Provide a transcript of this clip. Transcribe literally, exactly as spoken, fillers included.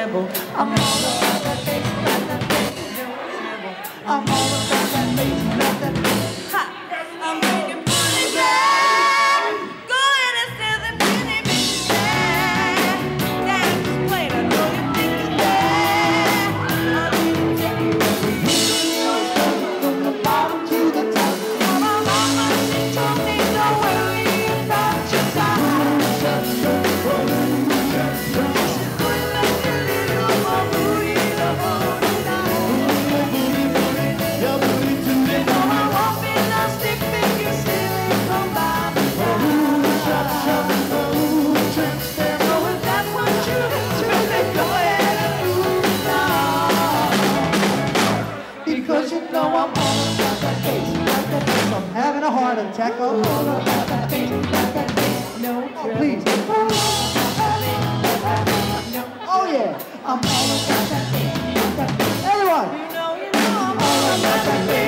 tremble. I'm all about that bass, about that bass, don't tremble. I'm all about that bass, about that bass. Ha! I'm making money back. Go ahead and sell the penny baby back. That's plain, I know you think it's bad. I'm gonna take you from the bottom to the top. My mama, she told me don't worry about your side. Because you know I'm all about that bass, about that bass. I'm having a heart attack. I'm all about that bass, about that bass. No, oh, please. Oh yeah, I'm all about that bass, about that bass. Everyone. You know, you know I'm all about that bass.